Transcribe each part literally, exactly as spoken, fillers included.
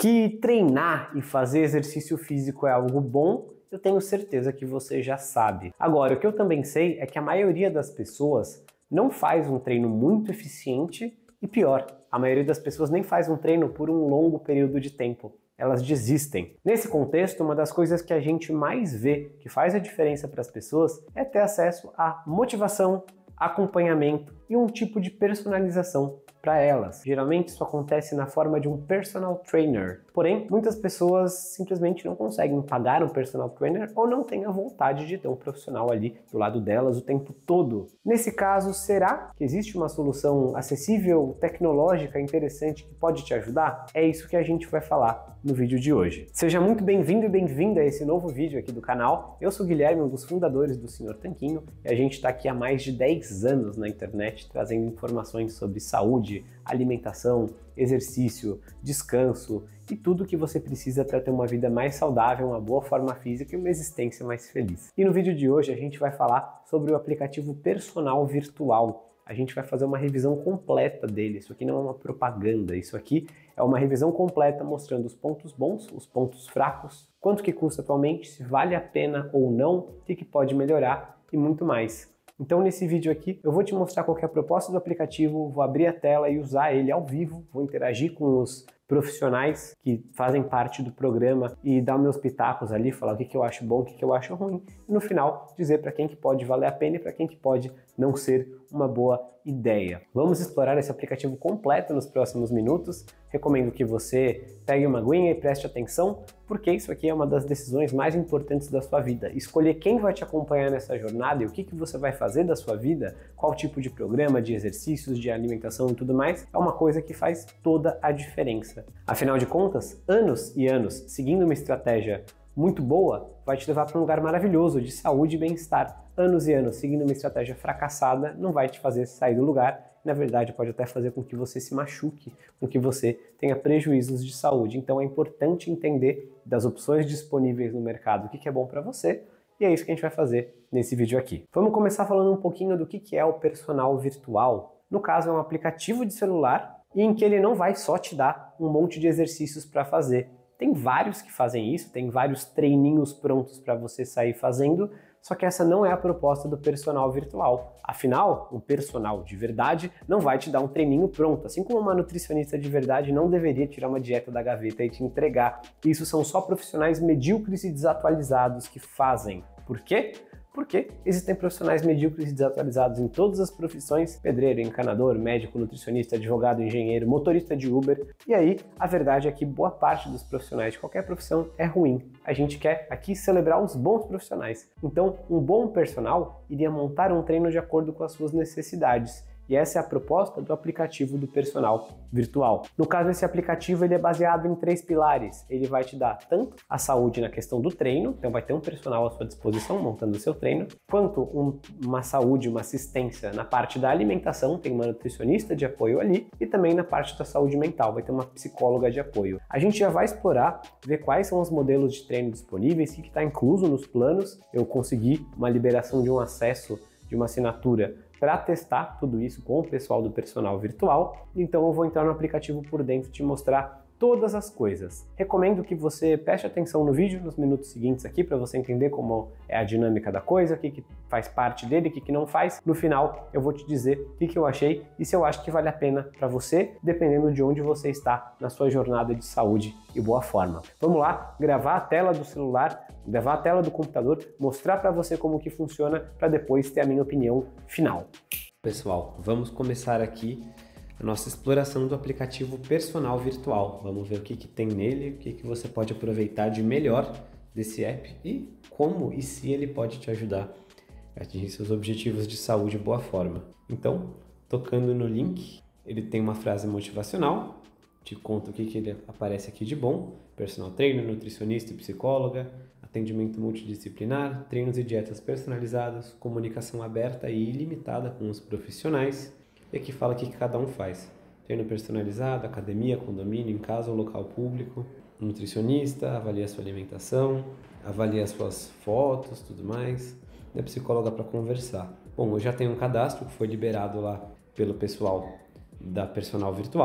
Que treinar e fazer exercício físico é algo bom, eu tenho certeza que você já sabe. Agora, o que eu também sei é que a maioria das pessoas não faz um treino muito eficiente e pior, a maioria das pessoas nem faz um treino por um longo período de tempo. Elas desistem. Nesse contexto, uma das coisas que a gente mais vê que faz a diferença para as pessoas é ter acesso a motivação, acompanhamento e um tipo de personalização para elas. Geralmente isso acontece na forma de um personal trainer. Porém, muitas pessoas simplesmente não conseguem pagar um personal trainer ou não têm a vontade de ter um profissional ali do lado delas o tempo todo. Nesse caso, será que existe uma solução acessível, tecnológica, interessante que pode te ajudar? É isso que a gente vai falar no vídeo de hoje. Seja muito bem-vindo e bem-vinda a esse novo vídeo aqui do canal. Eu sou o Guilherme, um dos fundadores do senhor Tanquinho, e a gente está aqui há mais de dez anos na internet trazendo informações sobre saúde, alimentação, exercício, descanso e tudo o que você precisa para ter uma vida mais saudável, uma boa forma física e uma existência mais feliz. E no vídeo de hoje a gente vai falar sobre o aplicativo Personal Virtual. A gente vai fazer uma revisão completa dele. Isso aqui não é uma propaganda, isso aqui é uma revisão completa mostrando os pontos bons, os pontos fracos, quanto que custa atualmente, se vale a pena ou não, o que, que pode melhorar e muito mais. Então nesse vídeo aqui eu vou te mostrar qual que é a proposta do aplicativo, vou abrir a tela e usar ele ao vivo, vou interagir com os profissionais que fazem parte do programa e dar meus pitacos ali, falar o que, que eu acho bom, o que, que eu acho ruim e no final dizer para quem que pode valer a pena e para quem que pode não ser uma boa ideia. Vamos explorar esse aplicativo completo nos próximos minutos. Recomendo que você pegue uma aguinha e preste atenção, porque isso aqui é uma das decisões mais importantes da sua vida. Escolher quem vai te acompanhar nessa jornada e o que, que você vai fazer da sua vida, qual tipo de programa, de exercícios, de alimentação e tudo mais, é uma coisa que faz toda a diferença. Afinal de contas, anos e anos seguindo uma estratégia muito boa vai te levar para um lugar maravilhoso de saúde e bem-estar. Anos e anos seguindo uma estratégia fracassada não vai te fazer sair do lugar. Na verdade, pode até fazer com que você se machuque, com que você tenha prejuízos de saúde. Então é importante entender das opções disponíveis no mercado o que é bom para você e é isso que a gente vai fazer nesse vídeo aqui. Vamos começar falando um pouquinho do que é o Personal Virtual. No caso, é um aplicativo de celular e em que ele não vai só te dar um monte de exercícios para fazer. Tem vários que fazem isso, tem vários treininhos prontos para você sair fazendo, só que essa não é a proposta do personal virtual. Afinal, um personal de verdade não vai te dar um treininho pronto, assim como uma nutricionista de verdade não deveria tirar uma dieta da gaveta e te entregar. Isso são só profissionais medíocres e desatualizados que fazem. Por quê? Porque existem profissionais medíocres e desatualizados em todas as profissões: pedreiro, encanador, médico, nutricionista, advogado, engenheiro, motorista de Uber. E aí, a verdade é que boa parte dos profissionais de qualquer profissão é ruim. A gente quer aqui celebrar os bons profissionais. Então, um bom personal iria montar um treino de acordo com as suas necessidades. E essa é a proposta do aplicativo do Personal Virtual. No caso, esse aplicativo ele é baseado em três pilares. Ele vai te dar tanto a saúde na questão do treino, então vai ter um personal à sua disposição montando o seu treino, quanto um, uma saúde, uma assistência na parte da alimentação, tem uma nutricionista de apoio ali, e também na parte da saúde mental, vai ter uma psicóloga de apoio. A gente já vai explorar, ver quais são os modelos de treino disponíveis, o que está incluso nos planos. Eu consegui uma liberação de um acesso de uma assinatura para testar tudo isso com o pessoal do Personal Virtual, então eu vou entrar no aplicativo por dentro e te mostrar todas as coisas. Recomendo que você preste atenção no vídeo nos minutos seguintes aqui para você entender como é a dinâmica da coisa, o que, que faz parte dele, o que, que não faz. No final eu vou te dizer o que, que eu achei e se eu acho que vale a pena para você, dependendo de onde você está na sua jornada de saúde e boa forma. Vamos lá, gravar a tela do celular, gravar a tela do computador, mostrar para você como que funciona para depois ter a minha opinião final. Pessoal, vamos começar aqui a nossa exploração do aplicativo Personal Virtual. Vamos ver o que, que tem nele, o que, que você pode aproveitar de melhor desse app e como e se ele pode te ajudar a atingir seus objetivos de saúde e boa forma. Então, tocando no link, ele tem uma frase motivacional, te conta o que, que ele aparece aqui de bom: personal trainer, nutricionista e psicóloga, atendimento multidisciplinar, treinos e dietas personalizados, comunicação aberta e ilimitada com os profissionais. E aqui fala o que cada um faz: treino personalizado, academia, condomínio, em casa ou local público, nutricionista, avalia a sua alimentação, avalia as suas fotos, tudo mais, e a psicóloga para conversar. Bom, eu já tenho um cadastro que foi liberado lá pelo pessoal da Personal Virtual,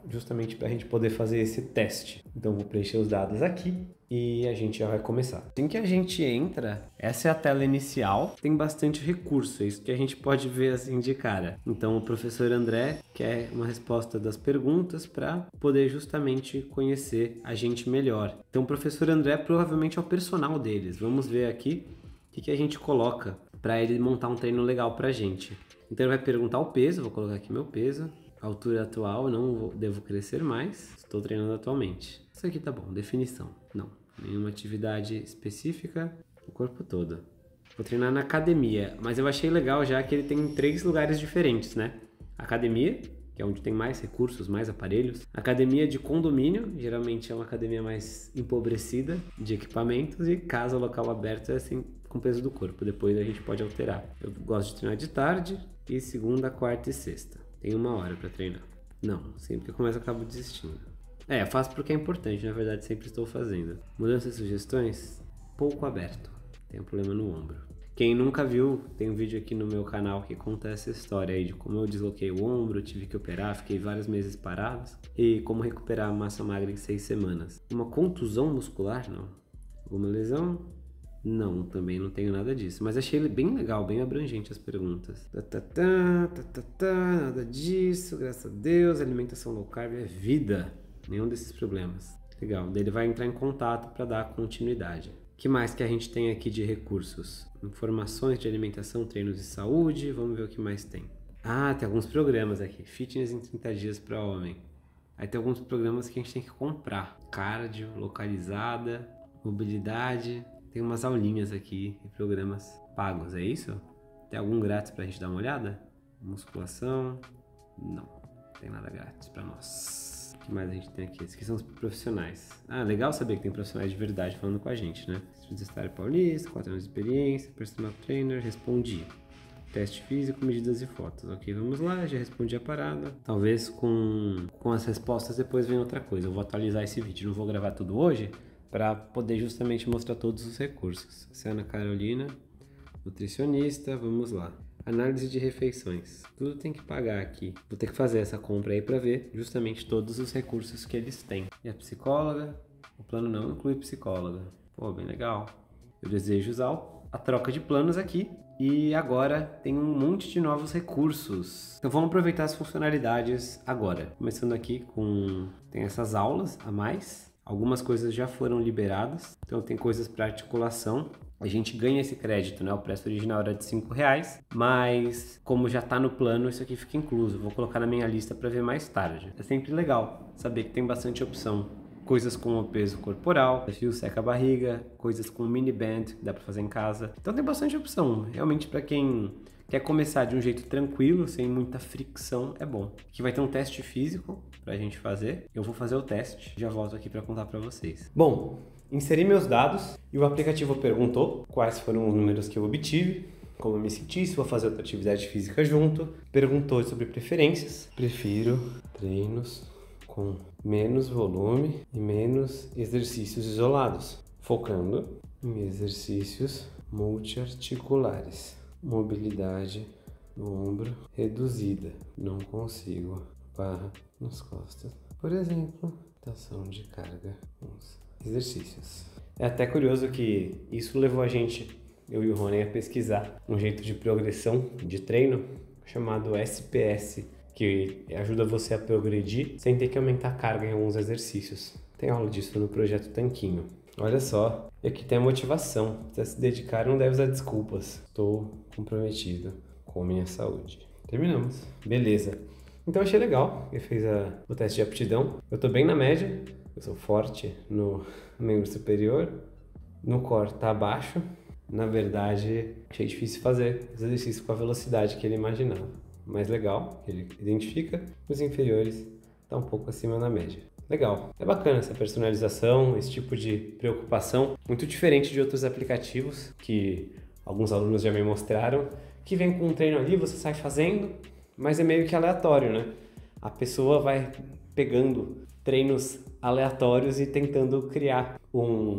justamente para a gente poder fazer esse teste. Então vou preencher os dados aqui e a gente já vai começar. Assim que a gente entra, essa é a tela inicial, tem bastante recurso, é isso que a gente pode ver assim de cara. Então o professor André quer uma resposta das perguntas para poder justamente conhecer a gente melhor. Então o professor André provavelmente é o personal deles. Vamos ver aqui o que, que a gente coloca para ele montar um treino legal para a gente. Então ele vai perguntar o peso, vou colocar aqui meu peso. Altura atual, não vou, devo crescer mais, estou treinando atualmente. Isso aqui tá bom, definição. Não, nenhuma atividade específica, o corpo todo. Vou treinar na academia, mas eu achei legal já que ele tem três lugares diferentes, né? Academia, que é onde tem mais recursos, mais aparelhos. Academia de condomínio, geralmente é uma academia mais empobrecida de equipamentos. E casa local aberto é assim, com peso do corpo, depois a gente pode alterar. Eu gosto de treinar de tarde e segunda, quarta e sexta. Tem uma hora para treinar. Não, sempre que eu começo eu acabo desistindo. É, eu faço porque é importante, na verdade sempre estou fazendo. Mudanças e sugestões? Pouco aberto. Tem um problema no ombro. Quem nunca viu, tem um vídeo aqui no meu canal que conta essa história aí de como eu desloquei o ombro, tive que operar, fiquei vários meses parado e como recuperar a massa magra em seis semanas. Uma contusão muscular? Não. Alguma lesão? Não, também não tenho nada disso. Mas achei bem legal, bem abrangente as perguntas. Tá, tá, tá, tá, tá, tá, nada disso, graças a Deus. Alimentação low carb é vida. Nenhum desses problemas. Legal, daí ele vai entrar em contato para dar continuidade. O que mais que a gente tem aqui de recursos? Informações de alimentação, treinos de saúde. Vamos ver o que mais tem. Ah, tem alguns programas aqui. Fitness em trinta dias para homem. Aí tem alguns programas que a gente tem que comprar. Cardio, localizada, mobilidade... Tem umas aulinhas aqui e programas pagos, é isso? Tem algum grátis pra gente dar uma olhada? Musculação? Não, não tem nada grátis pra nós. O que mais a gente tem aqui? Esses aqui são os profissionais. Ah, legal saber que tem profissionais de verdade falando com a gente, né? Estário Paulista, quatro anos de experiência, personal trainer, respondi. Teste físico, medidas e fotos. Ok, vamos lá, já respondi a parada. Talvez com, com as respostas depois venha outra coisa. Eu vou atualizar esse vídeo, não vou gravar tudo hoje, para poder justamente mostrar todos os recursos. Essa é a Ana Carolina, nutricionista, vamos lá. Análise de refeições. Tudo tem que pagar aqui. Vou ter que fazer essa compra aí para ver justamente todos os recursos que eles têm. E a psicóloga? O plano não inclui psicóloga. Pô, bem legal. Eu desejo usar a troca de planos aqui. E agora tem um monte de novos recursos. Então vamos aproveitar as funcionalidades agora. Começando aqui com... tem essas aulas a mais. Algumas coisas já foram liberadas, então tem coisas para articulação. A gente ganha esse crédito, né? O preço original era de cinco reais, mas como já está no plano, isso aqui fica incluso. Vou colocar na minha lista para ver mais tarde. É sempre legal saber que tem bastante opção. Coisas com o peso corporal, fio seca a barriga, coisas com mini band, que dá para fazer em casa. Então tem bastante opção. Realmente para quem quer começar de um jeito tranquilo, sem muita fricção, é bom. Aqui vai ter um teste físico pra gente fazer. Eu vou fazer o teste, já volto aqui para contar para vocês. Bom, inseri meus dados e o aplicativo perguntou quais foram os números que eu obtive, como eu me senti, se vou fazer outra atividade física junto. Perguntou sobre preferências. Prefiro treinos com menos volume e menos exercícios isolados, focando em exercícios multiarticulares. Mobilidade no ombro reduzida, não consigo, barra nas costas. Por exemplo, tração de carga, uns exercícios. É até curioso que isso levou a gente, eu e o Rony, a pesquisar um jeito de progressão de treino chamado S P S, que ajuda você a progredir sem ter que aumentar a carga em alguns exercícios. Tem aula disso no projeto Tanquinho. Olha só, e aqui tem a motivação. Se se dedicar, não deve usar desculpas. Estou comprometido com a minha saúde. Terminamos. Beleza. Então achei legal. Ele fez a, o teste de aptidão. Eu estou bem na média. Eu sou forte no membro superior. No core está abaixo. Na verdade, achei difícil fazer os exercícios com a velocidade que ele imaginava. Mais legal, ele identifica. Os inferiores está um pouco acima da média. Legal, é bacana essa personalização, esse tipo de preocupação, muito diferente de outros aplicativos que alguns alunos já me mostraram, que vem com um treino ali, você sai fazendo, mas é meio que aleatório, né? A pessoa vai pegando treinos aleatórios e tentando criar um,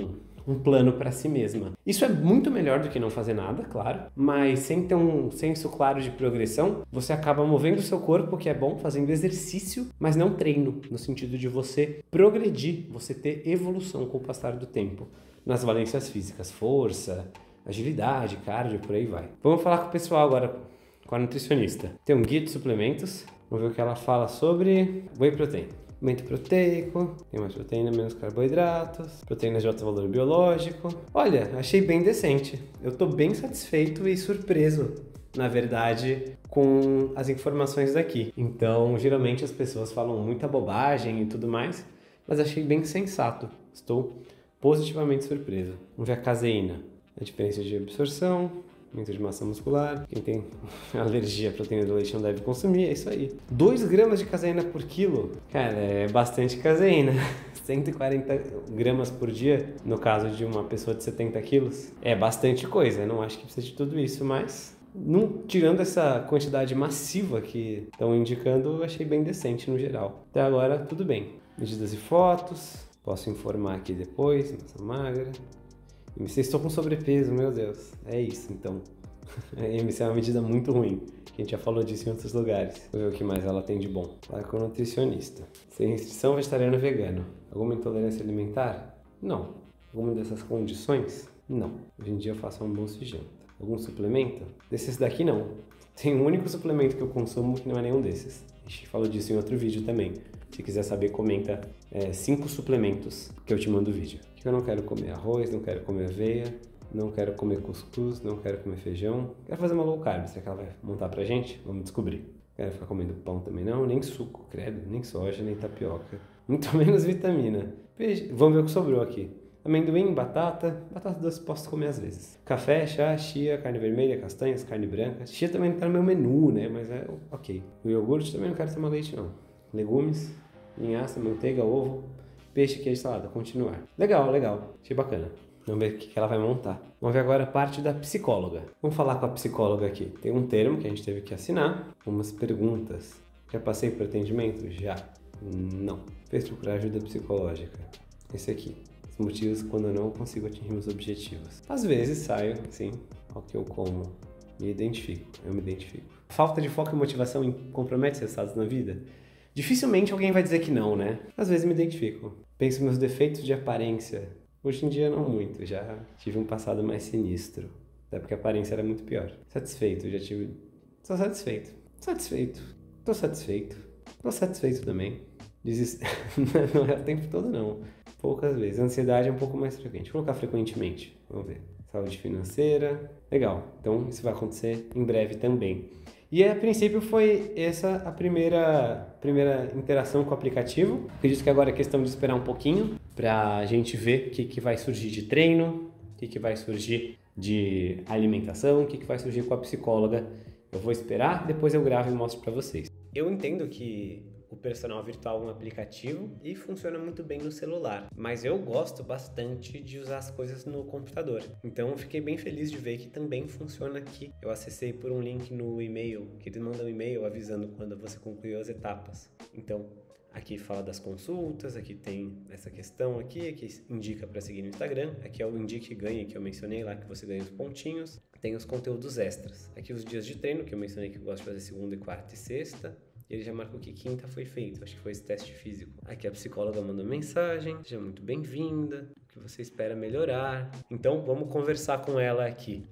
um plano para si mesma. Isso é muito melhor do que não fazer nada, claro, mas sem ter um senso claro de progressão, você acaba movendo o seu corpo, que é bom, fazendo exercício, mas não treino, no sentido de você progredir, você ter evolução com o passar do tempo nas valências físicas, força, agilidade, cardio, por aí vai. Vamos falar com o pessoal agora, com a nutricionista. Tem um guia de suplementos, vamos ver o que ela fala sobre whey protein. Aumento proteico, tem mais proteína, menos carboidratos, proteínas de alto valor biológico. Olha, achei bem decente. Eu tô bem satisfeito e surpreso, na verdade, com as informações daqui. Então, geralmente as pessoas falam muita bobagem e tudo mais, mas achei bem sensato. Estou positivamente surpreso. Vamos ver a caseína. A diferença de absorção, aumento de massa muscular. Quem tem alergia à proteína do leite não deve consumir, é isso aí. dois gramas de caseína por quilo? Cara, é bastante caseína. cento e quarenta gramas por dia, no caso de uma pessoa de setenta quilos. É bastante coisa, não acho que precisa de tudo isso, mas não, tirando essa quantidade massiva que estão indicando, eu achei bem decente no geral. Até agora, tudo bem. Medidas e fotos, posso informar aqui depois, massa magra. M C, estou com sobrepeso, meu Deus. É isso, então. M C é uma medida muito ruim, que a gente já falou disso em outros lugares. Vou ver o que mais ela tem de bom. Fala com o nutricionista. Sem restrição, vegetariano ou vegano. Alguma intolerância alimentar? Não. Alguma dessas condições? Não. Hoje em dia eu faço almoço e janta. Algum suplemento? Desses daqui não. Tem um único suplemento que eu consumo que não é nenhum desses. A gente falou disso em outro vídeo também. Se quiser saber, comenta é, cinco suplementos que eu te mando o vídeo. Eu não quero comer arroz, não quero comer aveia, não quero comer cuscuz, não quero comer feijão. Quero fazer uma low carb, será que ela vai montar pra gente? Vamos descobrir. Quero ficar comendo pão também não, nem suco, credo, nem soja, nem tapioca. Muito menos vitamina. Peixe. Vamos ver o que sobrou aqui. Amendoim, batata, batata doce posso comer às vezes. Café, chá, chia, carne vermelha, castanhas, carne branca. Chia também não tá no meu menu, né? Mas é ok. O iogurte também não quero tomar leite não. Legumes, linhaça, manteiga, ovo. Peixe, queijo, salada, continuar. Legal, legal. Achei bacana. Vamos ver o que ela vai montar. Vamos ver agora a parte da psicóloga. Vamos falar com a psicóloga aqui. Tem um termo que a gente teve que assinar. Umas perguntas. Já passei por atendimento? Já. Não. Fez procurar ajuda psicológica. Esse aqui. Os motivos quando eu não consigo atingir meus objetivos. Às vezes saio, sim, ao que eu como. Me identifico. Eu me identifico. Falta de foco e motivação compromete seus resultados na vida? Dificilmente alguém vai dizer que não, né? Às vezes me identifico. Penso meus defeitos de aparência. Hoje em dia não muito, já tive um passado mais sinistro. Até porque a aparência era muito pior. Satisfeito, já tive... Tô satisfeito. Satisfeito. Tô satisfeito. Tô satisfeito também. Desist... não é o tempo todo não. Poucas vezes. A ansiedade é um pouco mais frequente. Vou colocar frequentemente. Vamos ver. Saúde financeira. Legal. Então isso vai acontecer em breve também. E a princípio foi essa a primeira, primeira interação com o aplicativo. Acredito que agora é questão de esperar um pouquinho para a gente ver o que, que vai surgir de treino, o que, que vai surgir de alimentação, o que, que vai surgir com a psicóloga. Eu vou esperar, depois eu gravo e mostro para vocês. Eu entendo que o personal virtual é um aplicativo e funciona muito bem no celular, mas eu gosto bastante de usar as coisas no computador. Então eu fiquei bem feliz de ver que também funciona aqui. Eu acessei por um link no e-mail, que eles mandam um e-mail avisando quando você concluiu as etapas. Então aqui fala das consultas, aqui tem essa questão aqui, que indica para seguir no Instagram, aqui é o Indique e Ganhe que eu mencionei lá, que você ganha os pontinhos. Tem os conteúdos extras, aqui os dias de treino, que eu mencionei que eu gosto de fazer segunda, quarta e sexta. E ele já marcou que quinta foi feito, acho que foi esse teste físico. Aqui a psicóloga mandou mensagem, seja muito bem-vinda, o que você espera melhorar. Então vamos conversar com ela aqui.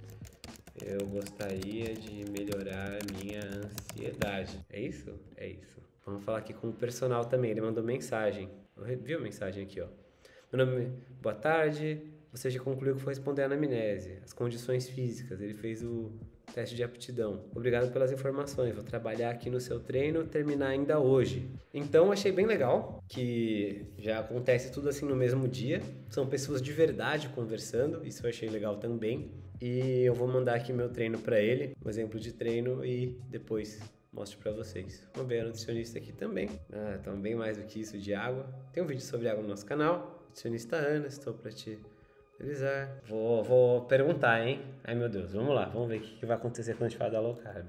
Eu gostaria de melhorar minha ansiedade. É isso? É isso. Vamos falar aqui com o personal também, ele mandou mensagem. Viu a mensagem aqui, ó. Meu nome é... Boa tarde, você já concluiu que foi responder a anamnese, as condições físicas, ele fez o teste de aptidão. Obrigado pelas informações, vou trabalhar aqui no seu treino, terminar ainda hoje. Então achei bem legal que já acontece tudo assim no mesmo dia. São pessoas de verdade conversando, isso eu achei legal também. E eu vou mandar aqui meu treino para ele, um exemplo de treino, e depois mostro para vocês. Vamos ver a nutricionista aqui também. Ah, então bem mais do que isso de água. Tem um vídeo sobre água no nosso canal. Nutricionista Ana, estou para te utilizar. Vou, vou perguntar, hein? Ai meu Deus, vamos lá, vamos ver o que, que vai acontecer quando a gente falar da low carb.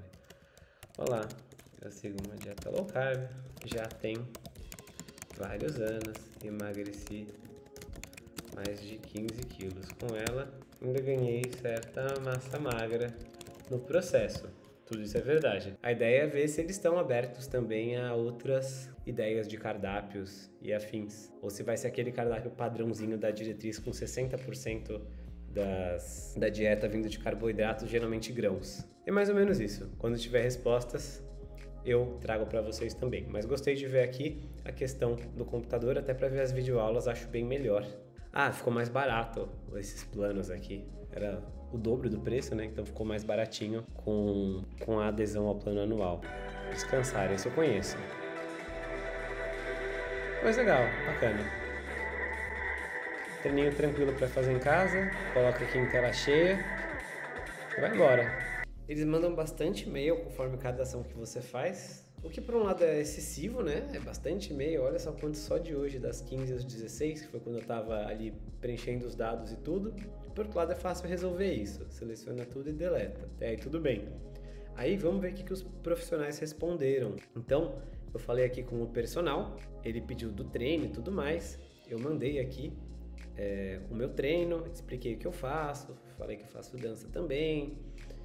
Olá, eu sigo uma dieta low carb, já tem vários anos, emagreci mais de quinze quilos. Com ela, ainda ganhei certa massa magra no processo. Tudo isso é verdade. A ideia é ver se eles estão abertos também a outras ideias de cardápios e afins. Ou se vai ser aquele cardápio padrãozinho da diretriz com sessenta por cento das, da dieta vindo de carboidratos, geralmente grãos. É mais ou menos isso. Quando tiver respostas, eu trago para vocês também. Mas gostei de ver aqui a questão do computador, até para ver as videoaulas, acho bem melhor. Ah, ficou mais barato esses planos aqui. Era o dobro do preço, né? Então ficou mais baratinho com, com a adesão ao plano anual. Descansar, esse eu conheço. Mas legal, bacana. Treininho tranquilo para fazer em casa. Coloca aqui em tela cheia e vai embora. Eles mandam bastante e-mail conforme cada ação que você faz, o que por um lado é excessivo, né? É bastante e-mail, olha só quanto só de hoje, das quinze às dezesseis, que foi quando eu tava ali preenchendo os dados e tudo. Por outro lado é fácil resolver isso, seleciona tudo e deleta, até aí tudo bem. Aí vamos ver o que, que os profissionais responderam. Então, eu falei aqui com o personal, ele pediu do treino e tudo mais, eu mandei aqui é, o meu treino, expliquei o que eu faço, falei que eu faço dança também,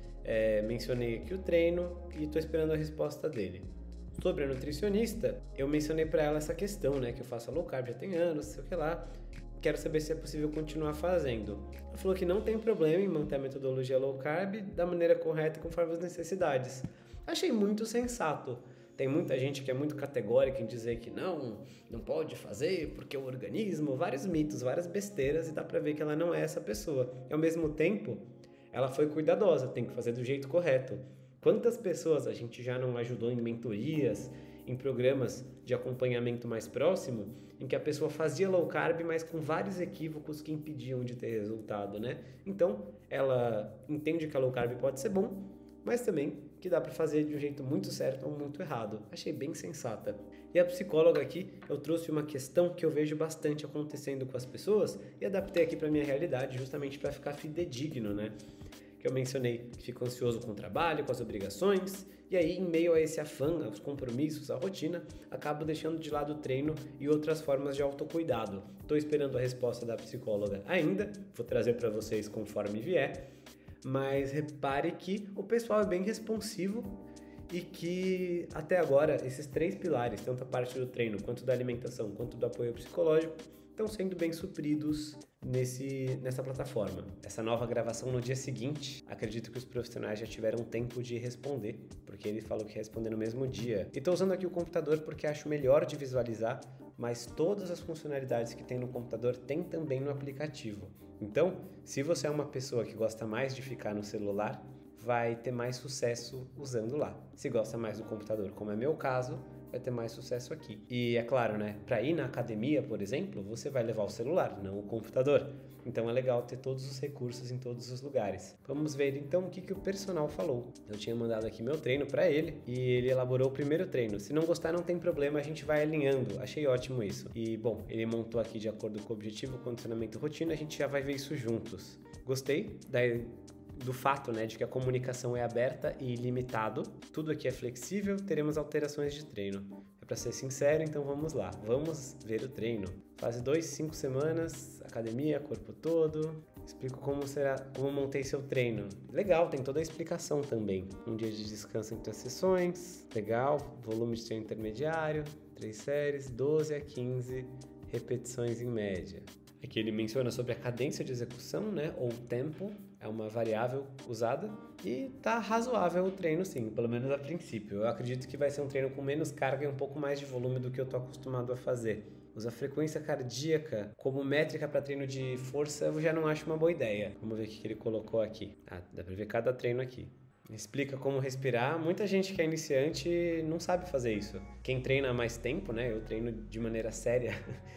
É, mencionei aqui o treino e estou esperando a resposta dele. Sobre a nutricionista, eu mencionei para ela essa questão, né, que eu faço low carb já tem anos, sei o que lá, quero saber se é possível continuar fazendo. Ela falou que não tem problema em manter a metodologia low carb da maneira correta conforme as necessidades. Achei muito sensato. Tem muita gente que é muito categórica em dizer que não, não pode fazer porque o organismo, vários mitos, várias besteiras, e dá para ver que ela não é essa pessoa. E ao mesmo tempo, ela foi cuidadosa, tem que fazer do jeito correto. Quantas pessoas a gente já não ajudou em mentorias, em programas de acompanhamento mais próximo, em que a pessoa fazia low carb, mas com vários equívocos que impediam de ter resultado, né? Então, ela entende que a low carb pode ser bom, mas também que dá para fazer de um jeito muito certo ou muito errado. Achei bem sensata. E a psicóloga aqui, eu trouxe uma questão que eu vejo bastante acontecendo com as pessoas e adaptei aqui para minha realidade, justamente para ficar fidedigno, né? Que eu mencionei que fico ansioso com o trabalho, com as obrigações, e aí em meio a esse afã, aos compromissos, à rotina, acabo deixando de lado o treino e outras formas de autocuidado. Estou esperando a resposta da psicóloga ainda, vou trazer para vocês conforme vier, mas repare que o pessoal é bem responsivo e que até agora esses três pilares, tanto a parte do treino, quanto da alimentação, quanto do apoio psicológico, estão sendo bem supridos nesse, nessa plataforma. Essa nova gravação no dia seguinte, acredito que os profissionais já tiveram tempo de responder, porque ele falou que ia responder no mesmo dia. E estou usando aqui o computador porque acho melhor de visualizar, mas todas as funcionalidades que tem no computador tem também no aplicativo. Então, se você é uma pessoa que gosta mais de ficar no celular, vai ter mais sucesso usando lá. Se gosta mais do computador, como é meu caso, vai ter mais sucesso aqui. E é claro, né, para ir na academia, por exemplo, você vai levar o celular, não o computador. Então é legal ter todos os recursos em todos os lugares. Vamos ver então o que, que o personal falou. Eu tinha mandado aqui meu treino para ele e ele elaborou o primeiro treino. Se não gostar, não tem problema, a gente vai alinhando. Achei ótimo isso. E bom, ele montou aqui de acordo com o objetivo, condicionamento e rotina, a gente já vai ver isso juntos. Gostei da do fato, né, de que a comunicação é aberta e ilimitado, tudo aqui é flexível, teremos alterações de treino. É para ser sincero, então vamos lá, vamos ver o treino. Fase dois, cinco semanas, academia, corpo todo. Explico como será, como montei seu treino. Legal, tem toda a explicação também. Um dia de descanso entre as sessões, legal, volume de treino intermediário, três séries, doze a quinze repetições em média. Aqui ele menciona sobre a cadência de execução, né, ou tempo, é uma variável usada e tá razoável o treino sim, pelo menos a princípio. Eu acredito que vai ser um treino com menos carga e um pouco mais de volume do que eu tô acostumado a fazer. Usar frequência cardíaca como métrica para treino de força eu já não acho uma boa ideia. Vamos ver o que ele colocou aqui. Ah, dá para ver cada treino aqui. Explica como respirar. Muita gente que é iniciante não sabe fazer isso. Quem treina há mais tempo, né? Eu treino de maneira séria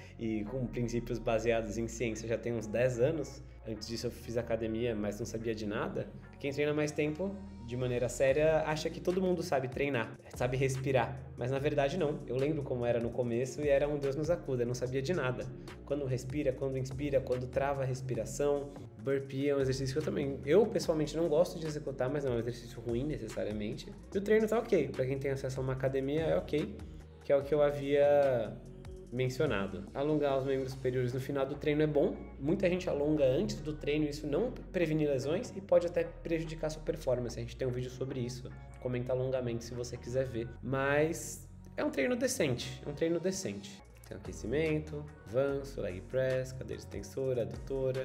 e com princípios baseados em ciência já tem uns dez anos. Antes disso eu fiz academia, mas não sabia de nada. Quem treina mais tempo, de maneira séria, acha que todo mundo sabe treinar, sabe respirar. Mas na verdade não. Eu lembro como era no começo e era um Deus nos acuda, eu não sabia de nada. Quando respira, quando inspira, quando trava a respiração. Burpee é um exercício que eu também, eu pessoalmente não gosto de executar, mas não é um exercício ruim necessariamente. E o treino tá ok, pra quem tem acesso a uma academia é ok, que é o que eu havia mencionado. Alongar os membros superiores no final do treino é bom. Muita gente alonga antes do treino, isso não previne lesões e pode até prejudicar a sua performance. A gente tem um vídeo sobre isso. Comenta alongamento se você quiser ver. Mas é um treino decente, é um treino decente. Tem aquecimento, avanço, leg press, cadeira extensora, adutora,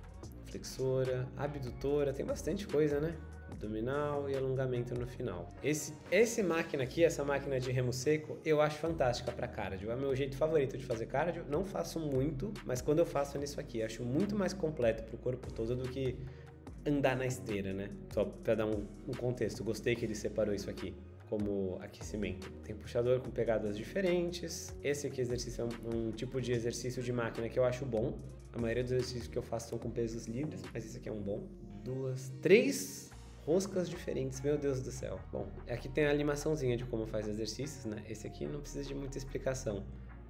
flexora, abdutora, tem bastante coisa, né? Abdominal e alongamento no final. Esse, esse máquina aqui, essa máquina de remo seco, eu acho fantástica para cardio. É o meu jeito favorito de fazer cardio. Não faço muito, mas quando eu faço é nisso aqui. Acho muito mais completo pro corpo todo do que andar na esteira, né? Só para dar um, um contexto. Gostei que ele separou isso aqui como aquecimento. Tem puxador com pegadas diferentes. Esse aqui exercício é um, um tipo de exercício de máquina que eu acho bom. A maioria dos exercícios que eu faço são com pesos livres, mas esse aqui é um bom. Duas, três roscas diferentes, meu Deus do céu. Bom, aqui tem a animaçãozinha de como faz exercícios, né? Esse aqui não precisa de muita explicação,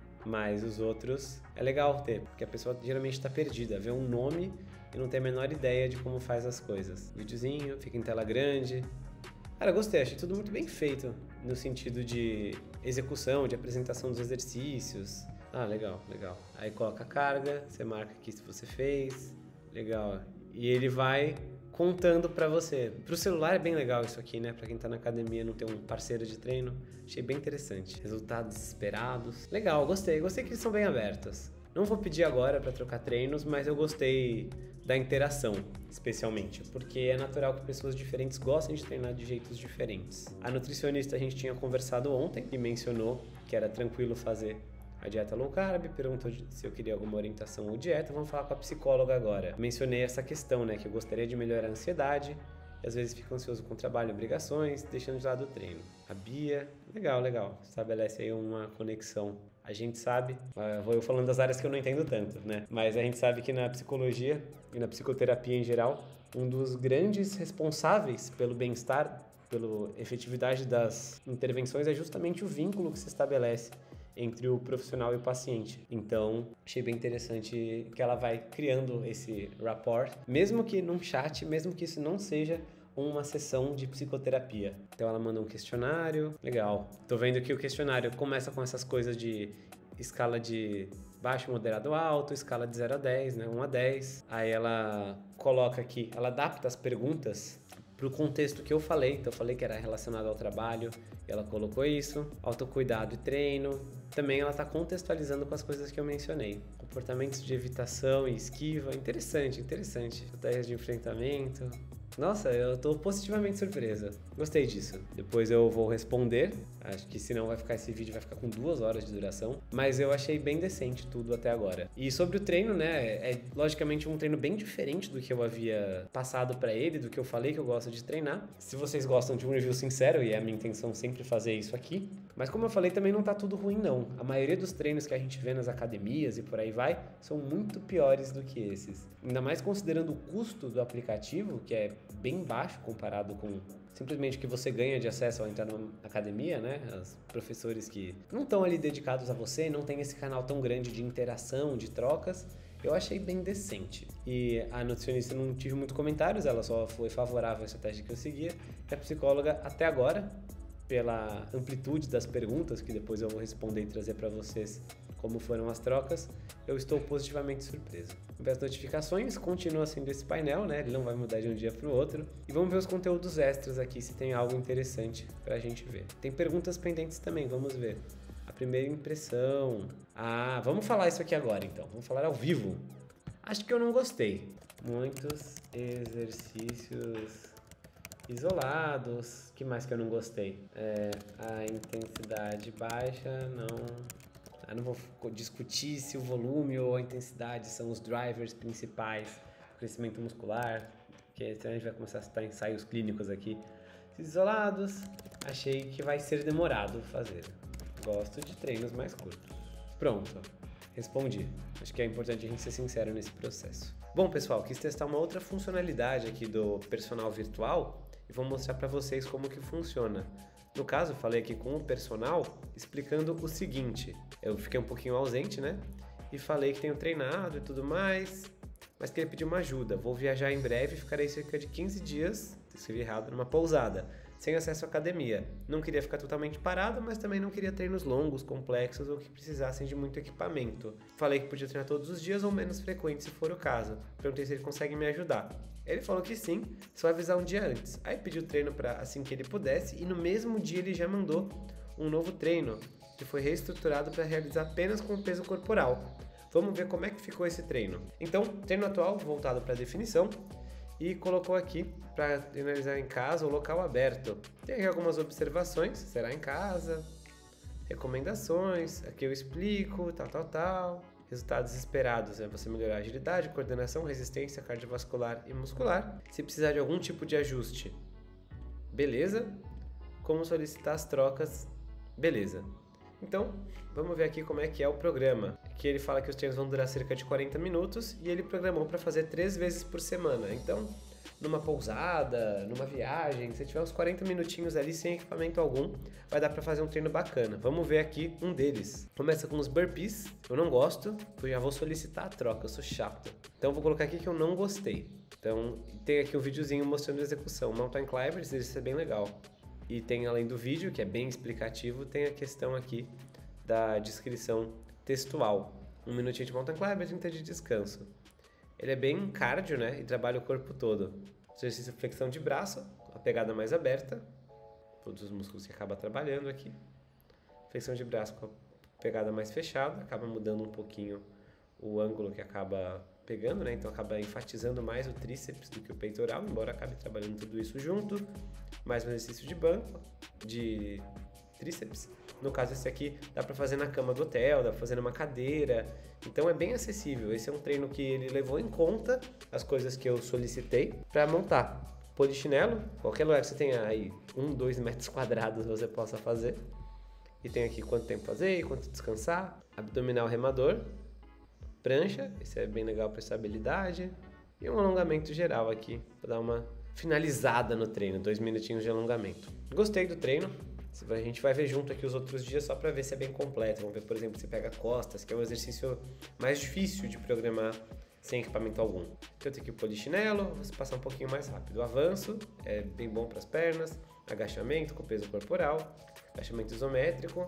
mas os outros é legal ter, porque a pessoa geralmente está perdida, vê um nome e não tem a menor ideia de como faz as coisas. Videozinho, fica em tela grande. Cara, gostei, achei tudo muito bem feito, no sentido de execução, de apresentação dos exercícios. Ah, legal, legal. Aí coloca a carga, você marca aqui se você fez, legal. E ele vai contando pra você. Pro celular é bem legal isso aqui, né? Pra quem tá na academia não ter um parceiro de treino. Achei bem interessante. Resultados esperados. Legal, gostei. Gostei que eles são bem abertos. Não vou pedir agora pra trocar treinos, mas eu gostei da interação, especialmente. Porque é natural que pessoas diferentes gostem de treinar de jeitos diferentes. A nutricionista a gente tinha conversado ontem e mencionou que era tranquilo fazer a dieta low carb, perguntou se eu queria alguma orientação ou dieta. Vamos falar com a psicóloga agora. Mencionei essa questão, né, que eu gostaria de melhorar a ansiedade e às vezes fico ansioso com trabalho e obrigações, deixando de lado o treino. A Bia, legal, legal, estabelece aí uma conexão. A gente sabe, uh, vou eu falando das áreas que eu não entendo tanto, né, mas a gente sabe que na psicologia e na psicoterapia em geral, um dos grandes responsáveis pelo bem-estar, pela efetividade das intervenções é justamente o vínculo que se estabelece entre o profissional e o paciente. Então, achei bem interessante que ela vai criando esse rapport, mesmo que num chat, mesmo que isso não seja uma sessão de psicoterapia. Então ela manda um questionário, legal. Tô vendo que o questionário começa com essas coisas de escala de baixo, moderado, alto, escala de zero a dez, né, um a dez. Aí ela coloca aqui, ela adapta as perguntas para o contexto que eu falei. Então eu falei que era relacionado ao trabalho, e ela colocou isso, autocuidado e treino. Também ela está contextualizando com as coisas que eu mencionei. Comportamentos de evitação e esquiva, interessante, interessante. Estratégias de enfrentamento. Nossa, eu tô positivamente surpresa. Gostei disso. Depois eu vou responder. Acho que senão vai ficar esse vídeo vai ficar com duas horas de duração. Mas eu achei bem decente tudo até agora. E sobre o treino, né? É logicamente um treino bem diferente do que eu havia passado pra ele, do que eu falei que eu gosto de treinar. Se vocês gostam de um review sincero, e é a minha intenção sempre fazer isso aqui. Mas como eu falei, também não tá tudo ruim, não. A maioria dos treinos que a gente vê nas academias e por aí vai, são muito piores do que esses. Ainda mais considerando o custo do aplicativo, que é bem baixo comparado com simplesmente o que você ganha de acesso ao entrar numa academia, né? Os professores que não estão ali dedicados a você, não tem esse canal tão grande de interação, de trocas, eu achei bem decente. E a nutricionista não tive muitos comentários, ela só foi favorável à estratégia que eu seguia. E a psicóloga, até agora, pela amplitude das perguntas, que depois eu vou responder e trazer para vocês como foram as trocas, eu estou positivamente surpreso. Ver as notificações, continua sendo esse painel, né? Ele não vai mudar de um dia para o outro. E vamos ver os conteúdos extras aqui, se tem algo interessante para a gente ver. Tem perguntas pendentes também, vamos ver. A primeira impressão... Ah, vamos falar isso aqui agora então, vamos falar ao vivo. Acho que eu não gostei. Muitos exercícios isolados. O que mais que eu não gostei? É, a intensidade baixa, não... Eu não vou discutir se o volume ou a intensidade são os drivers principais do crescimento muscular, porque senão a gente vai começar a citar ensaios clínicos aqui. Isolados, achei que vai ser demorado fazer. Gosto de treinos mais curtos. Pronto, respondi. Acho que é importante a gente ser sincero nesse processo. Bom, pessoal, quis testar uma outra funcionalidade aqui do personal virtual e vou mostrar para vocês como que funciona. No caso, eu falei aqui com o personal, explicando o seguinte. Eu fiquei um pouquinho ausente, né? E falei que tenho treinado e tudo mais, mas queria pedir uma ajuda. Vou viajar em breve, ficarei cerca de quinze dias, se escrevi errado, numa pousada. sem acesso à academia. Não queria ficar totalmente parado, mas também não queria treinos longos, complexos ou que precisassem de muito equipamento. Falei que podia treinar todos os dias ou menos frequente se for o caso. Perguntei se ele consegue me ajudar. Ele falou que sim, só avisar um dia antes. Aí pediu treino para assim que ele pudesse e no mesmo dia ele já mandou um novo treino, que foi reestruturado para realizar apenas com o peso corporal. Vamos ver como é que ficou esse treino. Então, treino atual voltado para definição e colocou aqui para finalizar em casa ou local aberto. Tem aqui algumas observações, será em casa, recomendações, aqui eu explico, tal, tal, tal. Resultados esperados é você melhorar a agilidade, coordenação, resistência cardiovascular e muscular. Se precisar de algum tipo de ajuste, beleza. Como solicitar as trocas, beleza. Então, vamos ver aqui como é que é o programa. Aqui ele fala que os treinos vão durar cerca de quarenta minutos e ele programou para fazer três vezes por semana. Então, numa pousada, numa viagem, se tiver uns quarenta minutinhos ali sem equipamento algum, vai dar para fazer um treino bacana. Vamos ver aqui um deles. Começa com os burpees. Eu não gosto, eu já vou solicitar a troca, eu sou chato. Então, vou colocar aqui que eu não gostei. Então, tem aqui um videozinho mostrando a execução. Mountain Climbers, isso é bem legal. E tem, além do vídeo, que é bem explicativo, tem a questão aqui da descrição textual. Um minutinho de mountain climber, trinta de descanso. Ele é bem cardio, né? E trabalha o corpo todo. Exercício de flexão de braço, a pegada mais aberta. Todos os músculos que acaba trabalhando aqui. Flexão de braço com a pegada mais fechada, acaba mudando um pouquinho o ângulo que acaba pegando, né? Então acaba enfatizando mais o tríceps do que o peitoral, embora acabe trabalhando tudo isso junto. Mais um exercício de banco, de tríceps. No caso, esse aqui dá para fazer na cama do hotel, dá para fazer numa cadeira. Então é bem acessível. Esse é um treino que ele levou em conta as coisas que eu solicitei para montar. Polichinelo, qualquer lugar que você tenha aí um, dois metros quadrados você possa fazer. E tem aqui quanto tempo fazer e quanto descansar. Abdominal remador. Prancha, esse é bem legal para estabilidade. E um alongamento geral aqui, para dar uma finalizada no treino, dois minutinhos de alongamento. Gostei do treino, a gente vai ver junto aqui os outros dias só para ver se é bem completo. Vamos ver, por exemplo, se pega costas, que é o exercício mais difícil de programar sem equipamento algum. Então tem aqui o polichinelo, vou passar um pouquinho mais rápido. O avanço é bem bom para as pernas, agachamento com peso corporal, agachamento isométrico.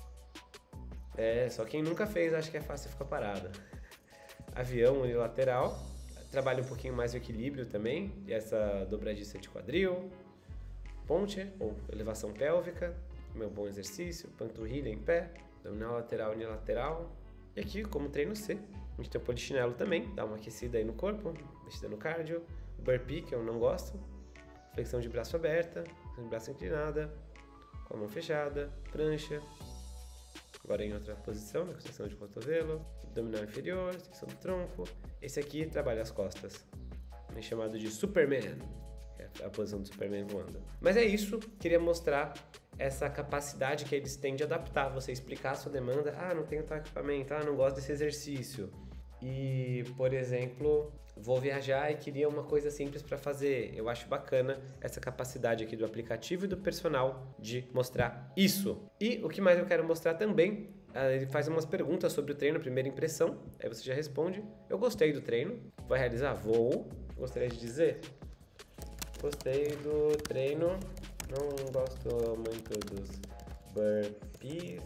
É, só quem nunca fez acha que é fácil ficar parado. Avião unilateral. Trabalha um pouquinho mais o equilíbrio também, e essa dobradiça de quadril, ponte ou elevação pélvica, meu bom exercício, panturrilha em pé, abdominal lateral unilateral. E aqui, como treino C, a gente tem o polichinelo também, dá uma aquecida aí no corpo, mexida no cardio, burpee, que eu não gosto, flexão de braço aberta, flexão de braço inclinada, com a mão fechada, prancha. Agora em outra posição, na extensão de cotovelo, abdominal inferior, extensão do tronco. Esse aqui trabalha as costas, é chamado de Superman, que é a posição do Superman voando. Mas é isso, queria mostrar essa capacidade que eles têm de adaptar, você explicar a sua demanda. Ah, não tenho tal equipamento, ah, não gosto desse exercício. E, por exemplo, vou viajar e queria uma coisa simples para fazer. Eu acho bacana essa capacidade aqui do aplicativo e do personal de mostrar isso. E o que mais eu quero mostrar também, ele faz umas perguntas sobre o treino, primeira impressão, aí você já responde. Eu gostei do treino, vai realizar? Vou. Gostaria de dizer? Gostei do treino, não gosto muito dos burpees,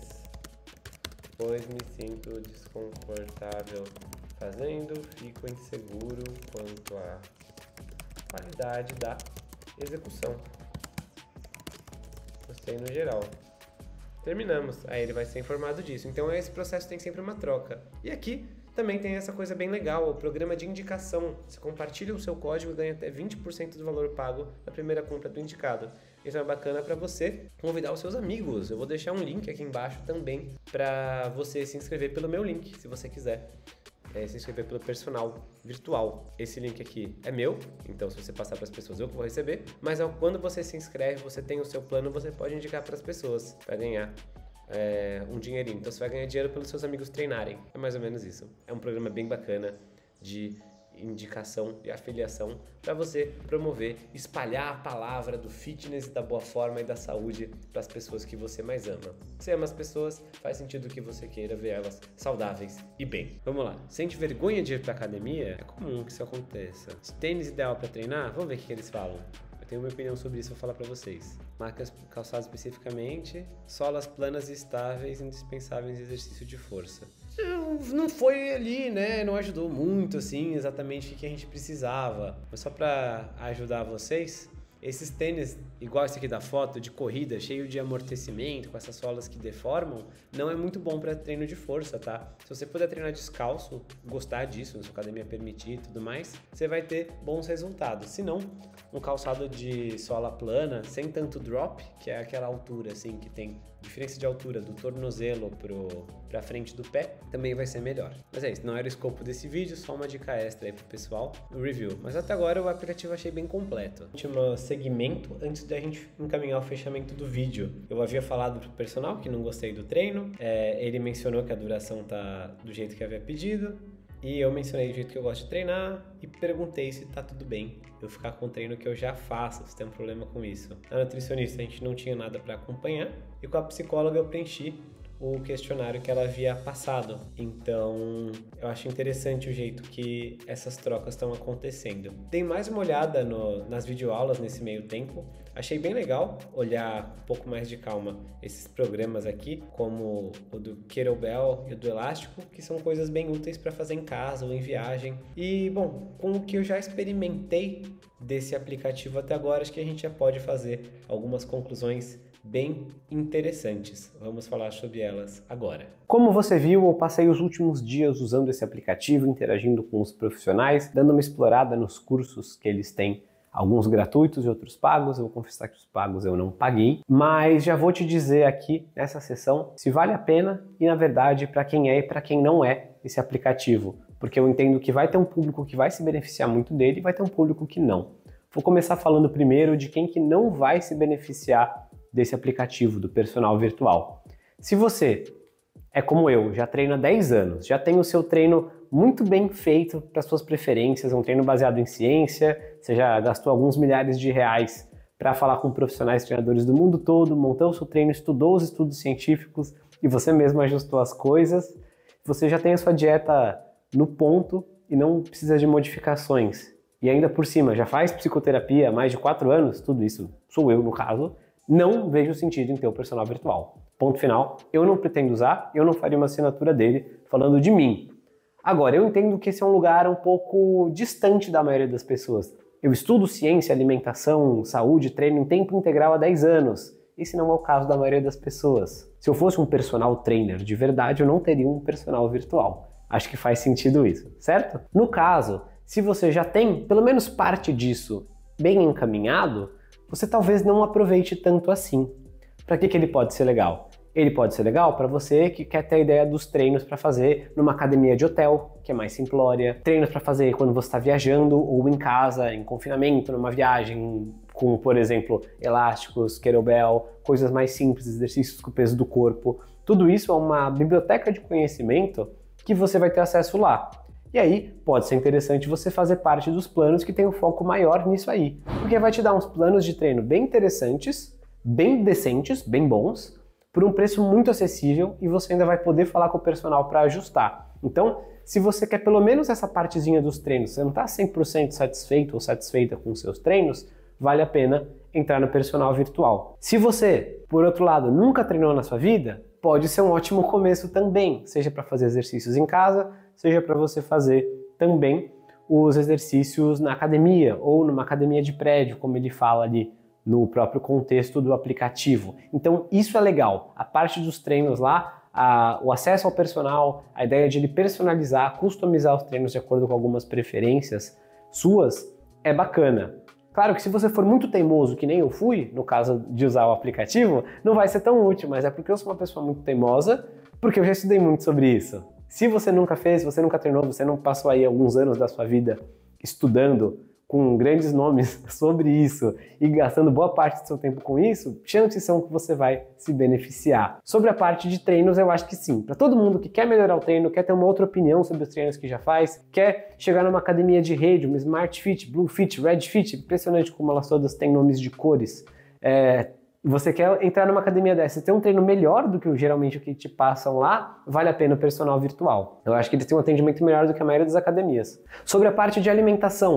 pois me sinto desconfortável fazendo, fico inseguro quanto à qualidade da execução. Gostei no geral. Terminamos. Aí ele vai ser informado disso. Então esse processo tem sempre uma troca. E aqui também tem essa coisa bem legal, o programa de indicação. Você compartilha o seu código e ganha até vinte por cento do valor pago na primeira compra do indicado. Isso é bacana para você convidar os seus amigos. Eu vou deixar um link aqui embaixo também para você se inscrever pelo meu link, se você quiser. É, se inscrever pelo personal virtual. Esse link aqui é meu, então se você passar para as pessoas eu que vou receber, mas quando você se inscreve, você tem o seu plano, você pode indicar para as pessoas para ganhar é, um dinheirinho. Então você vai ganhar dinheiro pelos seus amigos treinarem. É mais ou menos isso. É um programa bem bacana de indicação e afiliação para você promover, espalhar a palavra do fitness e da boa forma e da saúde para as pessoas que você mais ama. Você ama as pessoas, faz sentido que você queira ver elas saudáveis e bem. Vamos lá. Sente vergonha de ir para academia? É comum que isso aconteça. Tênis ideal para treinar? Vamos ver o que eles falam. Eu tenho uma opinião sobre isso, vou falar para vocês. Marcas calçadas especificamente, solas planas e estáveis, indispensáveis em exercício de força. Não foi ali, né? Não ajudou muito, assim, exatamente o que a gente precisava. Mas só para ajudar vocês, esses tênis, igual esse aqui da foto, de corrida, cheio de amortecimento, com essas solas que deformam, não é muito bom para treino de força, tá? Se você puder treinar descalço, gostar disso, se a academia permitir e tudo mais, você vai ter bons resultados. Se não, um calçado de sola plana, sem tanto drop, que é aquela altura, assim, que tem diferença de altura do tornozelo pro, pra frente do pé, também vai ser melhor. Mas é isso, não era o escopo desse vídeo, só uma dica extra aí pro pessoal, o review. Mas até agora o aplicativo eu achei bem completo. Último segmento, antes da gente encaminhar o fechamento do vídeo. Eu havia falado pro personal que não gostei do treino, é, ele mencionou que a duração tá do jeito que havia pedido, e eu mencionei do jeito que eu gosto de treinar e perguntei se tá tudo bem eu ficar com o treino que eu já faço, se tem um problema com isso. A nutricionista, a gente não tinha nada para acompanhar, e com a psicóloga eu preenchi o questionário que ela havia passado. Então, eu acho interessante o jeito que essas trocas estão acontecendo. Dei mais uma olhada no, nas videoaulas nesse meio tempo. Achei bem legal olhar um pouco mais de calma esses programas aqui, como o do Kettlebell e o do Elástico, que são coisas bem úteis para fazer em casa ou em viagem. E, bom, com o que eu já experimentei desse aplicativo até agora, acho que a gente já pode fazer algumas conclusões bem interessantes. Vamos falar sobre elas agora. Como você viu, eu passei os últimos dias usando esse aplicativo, interagindo com os profissionais, dando uma explorada nos cursos que eles têm, alguns gratuitos e outros pagos. Eu vou confessar que os pagos eu não paguei, mas já vou te dizer aqui nessa sessão se vale a pena e, na verdade, para quem é e para quem não é esse aplicativo, porque eu entendo que vai ter um público que vai se beneficiar muito dele e vai ter um público que não. Vou começar falando primeiro de quem que não vai se beneficiar desse aplicativo, do personal virtual. Se você é como eu, já treina há dez anos, já tem o seu treino muito bem feito para suas preferências, um treino baseado em ciência, você já gastou alguns milhares de reais para falar com profissionais treinadores do mundo todo, montou o seu treino, estudou os estudos científicos e você mesmo ajustou as coisas, você já tem a sua dieta no ponto e não precisa de modificações. E ainda por cima, já faz psicoterapia há mais de quatro anos, tudo isso sou eu no caso, não vejo sentido em ter o personal virtual. Ponto final, eu não pretendo usar, eu não faria uma assinatura dele falando de mim. Agora, eu entendo que esse é um lugar um pouco distante da maioria das pessoas. Eu estudo ciência, alimentação, saúde, treino em tempo integral há dez anos. Esse não é o caso da maioria das pessoas. Se eu fosse um personal trainer de verdade, eu não teria um personal virtual. Acho que faz sentido isso, certo? No caso, se você já tem pelo menos parte disso bem encaminhado, você talvez não aproveite tanto assim. Para que que ele pode ser legal? Ele pode ser legal para você que quer ter a ideia dos treinos para fazer numa academia de hotel, que é mais simplória, treinos para fazer quando você está viajando ou em casa, em confinamento, numa viagem, com, por exemplo, elásticos, kettlebell, coisas mais simples, exercícios com o peso do corpo. Tudo isso é uma biblioteca de conhecimento que você vai ter acesso lá. E aí, pode ser interessante você fazer parte dos planos que tem um foco maior nisso aí, porque vai te dar uns planos de treino bem interessantes, bem decentes, bem bons, por um preço muito acessível e você ainda vai poder falar com o personal para ajustar. Então, se você quer pelo menos essa partezinha dos treinos, você não está cem por cento satisfeito ou satisfeita com os seus treinos, vale a pena entrar no personal virtual. Se você, por outro lado, nunca treinou na sua vida, pode ser um ótimo começo também, seja para fazer exercícios em casa, seja para você fazer também os exercícios na academia ou numa academia de prédio, como ele fala ali no próprio contexto do aplicativo. Então isso é legal, a parte dos treinos lá, a, o acesso ao personal, a ideia de ele personalizar, customizar os treinos de acordo com algumas preferências suas, é bacana. Claro que se você for muito teimoso, que nem eu fui, no caso de usar o aplicativo, não vai ser tão útil, mas é porque eu sou uma pessoa muito teimosa, porque eu já estudei muito sobre isso. Se você nunca fez, se você nunca treinou, você não passou aí alguns anos da sua vida estudando com grandes nomes sobre isso e gastando boa parte do seu tempo com isso, chances são que você vai se beneficiar. Sobre a parte de treinos, eu acho que sim. Para todo mundo que quer melhorar o treino, quer ter uma outra opinião sobre os treinos que já faz, quer chegar numa academia de rede, uma Smart Fit, Blue Fit, Red Fit, impressionante como elas todas têm nomes de cores. É, você quer entrar numa academia dessa e ter um treino melhor do que geralmente o que te passam lá, vale a pena o personal virtual. Eu acho que eles têm um atendimento melhor do que a maioria das academias. Sobre a parte de alimentação,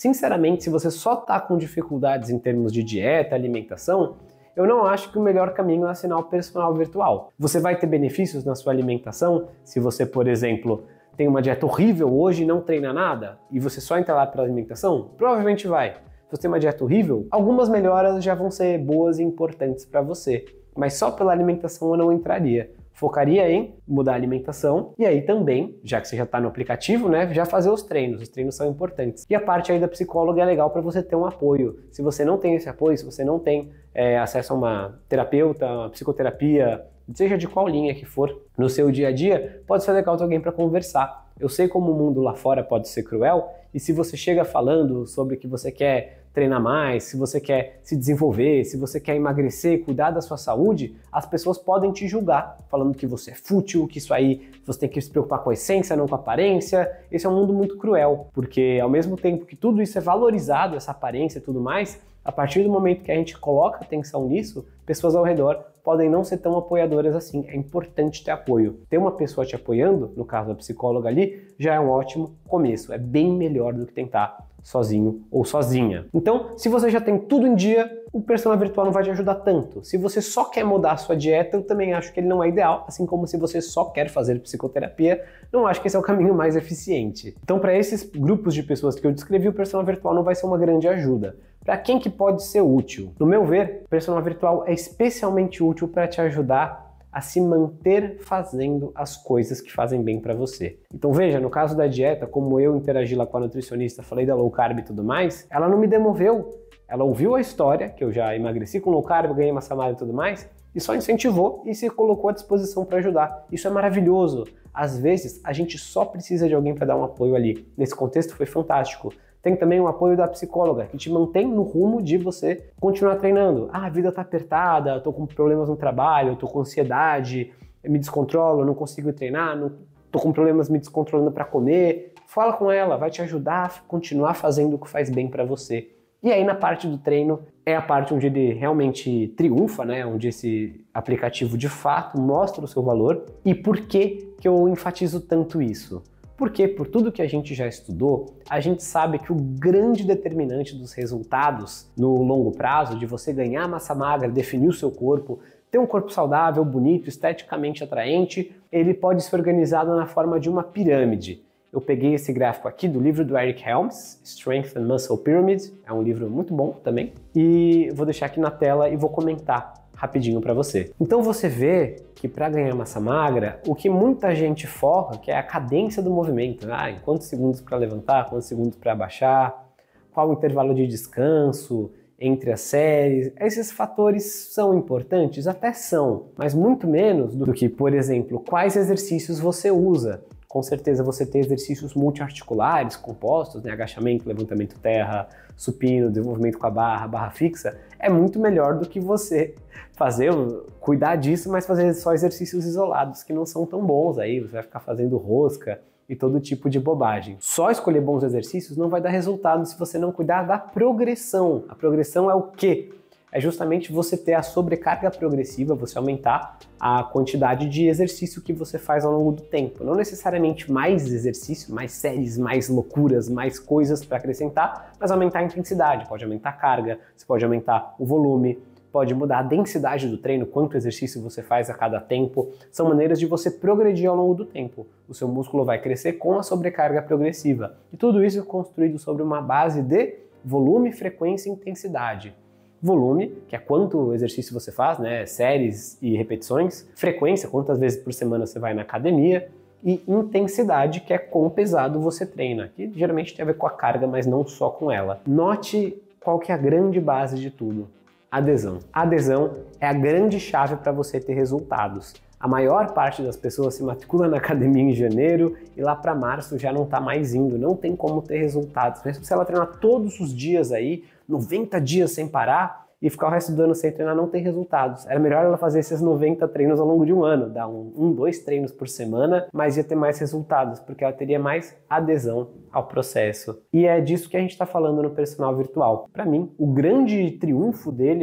sinceramente, se você só está com dificuldades em termos de dieta, alimentação, eu não acho que o melhor caminho é assinar o personal virtual. Você vai ter benefícios na sua alimentação se você, por exemplo, tem uma dieta horrível hoje e não treina nada e você só entra lá para alimentação? Provavelmente vai. Se você tem uma dieta horrível, algumas melhoras já vão ser boas e importantes para você, mas só pela alimentação eu não entraria. Focaria em mudar a alimentação e aí também, já que você já está no aplicativo, né, já fazer os treinos. Os treinos são importantes. E a parte aí da psicóloga é legal para você ter um apoio. Se você não tem esse apoio, se você não tem é, acesso a uma terapeuta, uma psicoterapia, seja de qual linha que for, no seu dia a dia, pode ser legal ter alguém para conversar. Eu sei como o mundo lá fora pode ser cruel e se você chega falando sobre que você quer treinar mais, se você quer se desenvolver, se você quer emagrecer, cuidar da sua saúde, as pessoas podem te julgar, falando que você é fútil, que isso aí você tem que se preocupar com a essência, não com a aparência. Esse é um mundo muito cruel, porque ao mesmo tempo que tudo isso é valorizado, essa aparência e tudo mais, a partir do momento que a gente coloca atenção nisso, pessoas ao redor podem não ser tão apoiadoras assim. É importante ter apoio. Ter uma pessoa te apoiando, no caso da psicóloga ali, já é um ótimo começo. É bem melhor do que tentar sozinho ou sozinha. Então, se você já tem tudo em dia, o personal virtual não vai te ajudar tanto. Se você só quer mudar a sua dieta, eu também acho que ele não é ideal, assim como se você só quer fazer psicoterapia, não acho que esse é o caminho mais eficiente. Então, para esses grupos de pessoas que eu descrevi, o personal virtual não vai ser uma grande ajuda. Para quem que pode ser útil? No meu ver, o personal virtual é especialmente útil para te ajudar a se manter fazendo as coisas que fazem bem para você. Então veja, no caso da dieta, como eu interagi lá com a nutricionista, falei da low carb e tudo mais, ela não me demoveu. Ela ouviu a história, que eu já emagreci com low carb, ganhei massa magra e tudo mais, e só incentivou e se colocou à disposição para ajudar. Isso é maravilhoso. Às vezes, a gente só precisa de alguém para dar um apoio ali. Nesse contexto foi fantástico. Tem também o apoio da psicóloga, que te mantém no rumo de você continuar treinando. Ah, a vida tá apertada, eu tô com problemas no trabalho, eu tô com ansiedade, eu me descontrolo, eu não consigo treinar, não, tô com problemas me descontrolando para comer. Fala com ela, vai te ajudar a continuar fazendo o que faz bem para você. E aí na parte do treino é a parte onde ele realmente triunfa, né? Onde esse aplicativo de fato mostra o seu valor. E por que que eu enfatizo tanto isso? Porque, por tudo que a gente já estudou, a gente sabe que o grande determinante dos resultados no longo prazo, de você ganhar massa magra, definir o seu corpo, ter um corpo saudável, bonito, esteticamente atraente, ele pode ser organizado na forma de uma pirâmide. Eu peguei esse gráfico aqui do livro do Eric Helms, Strength and Muscle Pyramid, é um livro muito bom também, e vou deixar aqui na tela e vou comentar rapidinho para você. Então você vê que para ganhar massa magra, o que muita gente foca, que é a cadência do movimento, né? Ah, em quantos segundos para levantar, quantos segundos para abaixar, qual o intervalo de descanso entre as séries. Esses fatores são importantes? Até são, mas muito menos do que, por exemplo, quais exercícios você usa. Com certeza você tem exercícios multiarticulares compostos, né? Agachamento, levantamento terra, supino, desenvolvimento com a barra, barra fixa, é muito melhor do que você fazer, cuidar disso, mas fazer só exercícios isolados que não são tão bons aí, você vai ficar fazendo rosca e todo tipo de bobagem. Só escolher bons exercícios não vai dar resultado se você não cuidar da progressão. A progressão é o quê? É justamente você ter a sobrecarga progressiva, você aumentar a quantidade de exercício que você faz ao longo do tempo. Não necessariamente mais exercício, mais séries, mais loucuras, mais coisas para acrescentar, mas aumentar a intensidade. Pode aumentar a carga, você pode aumentar o volume, pode mudar a densidade do treino, quanto exercício você faz a cada tempo. São maneiras de você progredir ao longo do tempo. O seu músculo vai crescer com a sobrecarga progressiva. E tudo isso é construído sobre uma base de volume, frequência e intensidade. Volume, que é quanto exercício você faz, né, séries e repetições. Frequência, quantas vezes por semana você vai na academia. E intensidade, que é quão pesado você treina, que geralmente tem a ver com a carga, mas não só com ela. Note qual que é a grande base de tudo. Adesão. Adesão é a grande chave para você ter resultados. A maior parte das pessoas se matricula na academia em janeiro e lá para março já não está mais indo, não tem como ter resultados. Se ela treinar todos os dias aí, noventa dias sem parar, e ficar o resto do ano sem treinar, não tem resultados. Era melhor ela fazer esses noventa treinos ao longo de um ano, dar um, um, dois treinos por semana, mas ia ter mais resultados, porque ela teria mais adesão ao processo. E é disso que a gente está falando no personal virtual. Para mim, o grande triunfo dele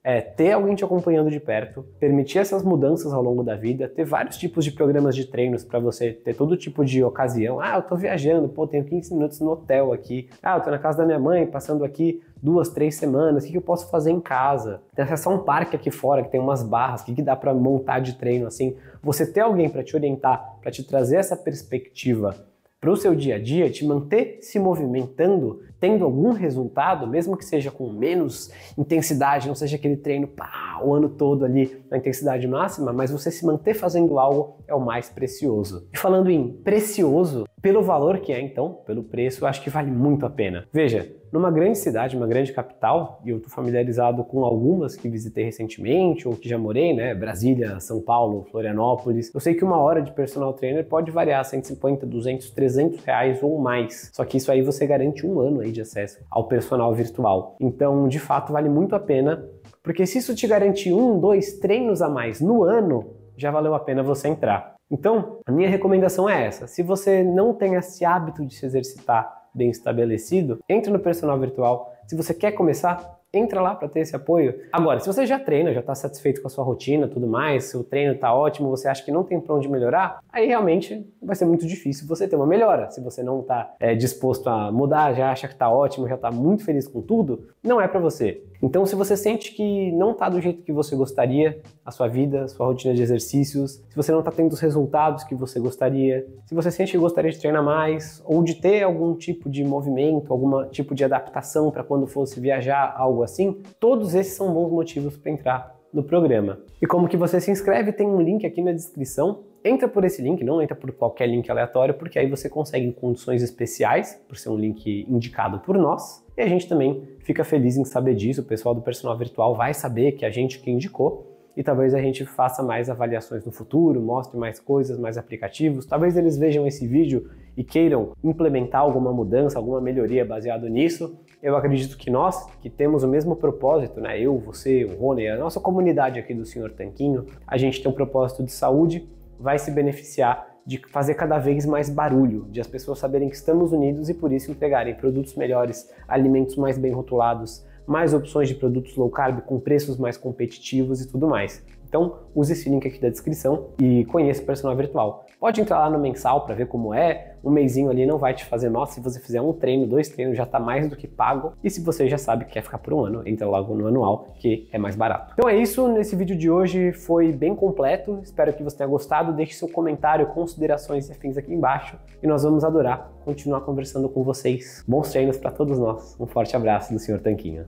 é ter alguém te acompanhando de perto, permitir essas mudanças ao longo da vida, ter vários tipos de programas de treinos para você ter todo tipo de ocasião. Ah, eu tô viajando, pô, tenho quinze minutos no hotel aqui. Ah, eu tô na casa da minha mãe, passando aqui duas, três semanas, o que eu posso fazer em casa? Tem acesso a um parque aqui fora que tem umas barras, o que dá para montar de treino assim. Você ter alguém para te orientar, para te trazer essa perspectiva para o seu dia a dia, te manter se movimentando, tendo algum resultado, mesmo que seja com menos intensidade, não seja aquele treino pá, o ano todo ali na intensidade máxima, mas você se manter fazendo algo é o mais precioso. E falando em precioso, pelo valor que é então, pelo preço, eu acho que vale muito a pena. Veja, numa grande cidade, uma grande capital, e eu estou familiarizado com algumas que visitei recentemente ou que já morei, né? Brasília, São Paulo, Florianópolis. Eu sei que uma hora de personal trainer pode variar cento e cinquenta, duzentos, trezentos reais ou mais. Só que isso aí você garante um ano aí de acesso ao personal virtual. Então, de fato, vale muito a pena, porque se isso te garantir um, dois treinos a mais no ano, já valeu a pena você entrar. Então, a minha recomendação é essa. Se você não tem esse hábito de se exercitar bem estabelecido, entre no personal virtual. Se você quer começar, entra lá para ter esse apoio. Agora, se você já treina, já está satisfeito com a sua rotina, tudo mais, seu treino está ótimo, você acha que não tem para onde melhorar, aí realmente vai ser muito difícil você ter uma melhora. Se você não está é, disposto a mudar, já acha que está ótimo, já está muito feliz com tudo, não é para você. Então, se você sente que não está do jeito que você gostaria, a sua vida, a sua rotina de exercícios, se você não está tendo os resultados que você gostaria, se você sente que gostaria de treinar mais, ou de ter algum tipo de movimento, algum tipo de adaptação para quando fosse viajar, algo assim, todos esses são bons motivos para entrar no programa. E como que você se inscreve, tem um link aqui na descrição. Entra por esse link, não entra por qualquer link aleatório, porque aí você consegue condições especiais, por ser um link indicado por nós, e a gente também fica feliz em saber disso. O pessoal do personal virtual vai saber que a gente que indicou, e talvez a gente faça mais avaliações no futuro, mostre mais coisas, mais aplicativos. Talvez eles vejam esse vídeo e queiram implementar alguma mudança, alguma melhoria baseado nisso. Eu acredito que nós, que temos o mesmo propósito, né? Eu, você, o Rony, a nossa comunidade aqui do senhor Tanquinho, a gente tem um propósito de saúde, vai se beneficiar de fazer cada vez mais barulho, de as pessoas saberem que estamos unidos e por isso entregarem produtos melhores, alimentos mais bem rotulados, mais opções de produtos low carb com preços mais competitivos e tudo mais. Então, use esse link aqui da descrição e conheça o personal virtual. Pode entrar lá no mensal para ver como é, um mêsinho ali não vai te fazer mal. Se você fizer um treino, dois treinos, já está mais do que pago. E se você já sabe que quer ficar por um ano, entra logo no anual, que é mais barato. Então é isso, nesse vídeo de hoje foi bem completo. Espero que você tenha gostado. Deixe seu comentário, considerações e afins aqui embaixo. E nós vamos adorar continuar conversando com vocês. Bons treinos para todos nós. Um forte abraço do senhor Tanquinho.